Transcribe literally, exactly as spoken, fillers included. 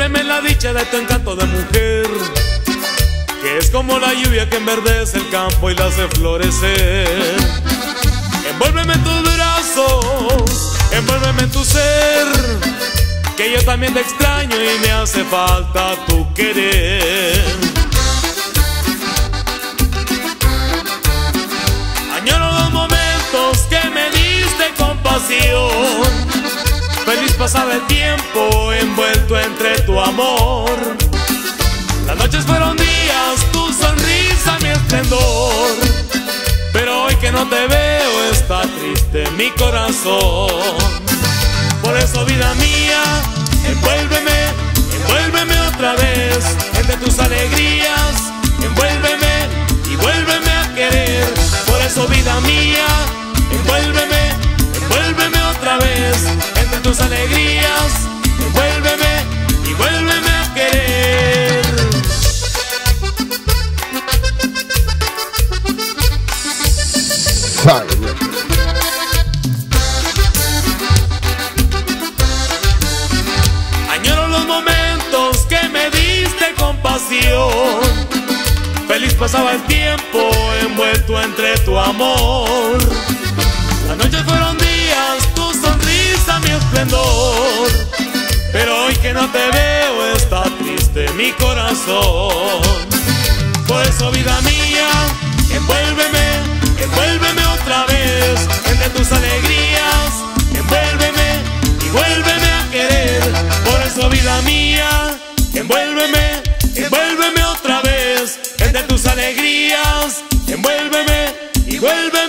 Envuélveme la dicha de tu encanto de mujer, que es como la lluvia que enverdece el campo y la hace florecer. Envuélveme en tus brazos, envuélveme en tu ser, que yo también te extraño y me hace falta tu querer. Añoro los momentos que me diste con pasión. Feliz pasaba el tiempo envuelto entre tu amor. Las noches fueron días, tu sonrisa mi esplendor. Pero hoy que no te veo está triste mi corazón. Por eso, vida mía, envuélveme, envuélveme otra vez entre tus alegrías. Envuélveme y vuélveme a querer. Por eso, vida mía, envuélveme, envuélveme otra vez entre tus alegrías. Envuélveme y vuélveme a querer. Añoro los momentos que me diste con pasión. Feliz pasaba el tiempo envuelto entre tu amor. Las noches fueron días, tu sonrisa mi esplendor. Pero hoy que no te veo está triste mi corazón. Por eso, vida mía, envuélveme, envuélveme otra vez entre tus alegrías. Envuélveme y vuélveme a querer. Por eso, vida mía, envuélveme, envuélveme otra vez entre tus alegrías. Envuélveme y vuélveme